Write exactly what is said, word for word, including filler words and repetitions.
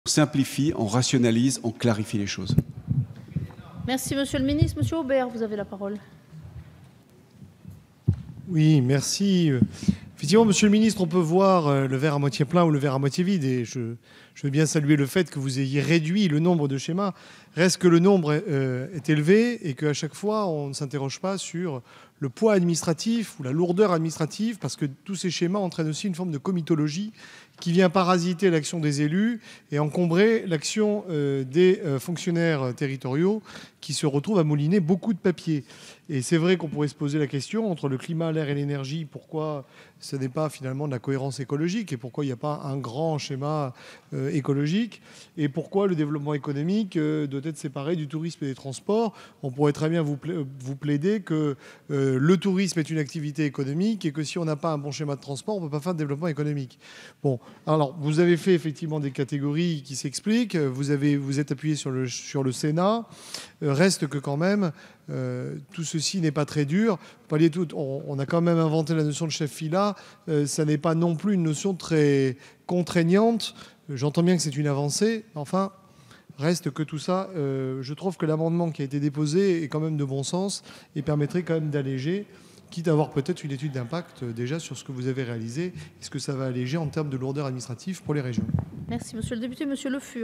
On simplifie, on rationalise, on clarifie les choses. Merci, monsieur le ministre. Monsieur Aubert, vous avez la parole. Oui, merci. Effectivement, monsieur le ministre, on peut voir le verre à moitié plein ou le verre à moitié vide. Et je, je veux bien saluer le fait que vous ayez réduit le nombre de schémas. Reste que le nombre euh, est élevé et qu'à chaque fois, on ne s'interroge pas sur le poids administratif ou la lourdeur administrative, parce que tous ces schémas entraînent aussi une forme de comitologie qui vient parasiter l'action des élus et encombrer l'action euh, des euh, fonctionnaires territoriaux qui se retrouvent à mouliner beaucoup de papier. Et c'est vrai qu'on pourrait se poser la question, entre le climat, l'air et l'énergie, pourquoi ce n'est pas finalement de la cohérence écologique et pourquoi il n'y a pas un grand schéma euh, écologique et pourquoi le développement économique euh, doit être séparé du tourisme et des transports. On pourrait très bien vous, pla vous plaider que euh, le tourisme est une activité économique et que si on n'a pas un bon schéma de transport, on ne peut pas faire de développement économique. Bon, alors vous avez fait effectivement des catégories qui s'expliquent, vous, avez, vous êtes appuyé sur le, sur le Sénat, euh, reste que quand même, euh, tout ceci n'est pas très dur. Tout, on, on a quand même inventé la notion de chef fila, euh, ça n'est pas non plus une notion très contraignante. J'entends bien que c'est une avancée, enfin, reste que tout ça, euh, je trouve que l'amendement qui a été déposé est quand même de bon sens et permettrait quand même d'alléger, quitte à avoir peut-être une étude d'impact déjà sur ce que vous avez réalisé, est-ce que ça va alléger en termes de lourdeur administrative pour les régions. Merci, monsieur le député. Monsieur Le Fur.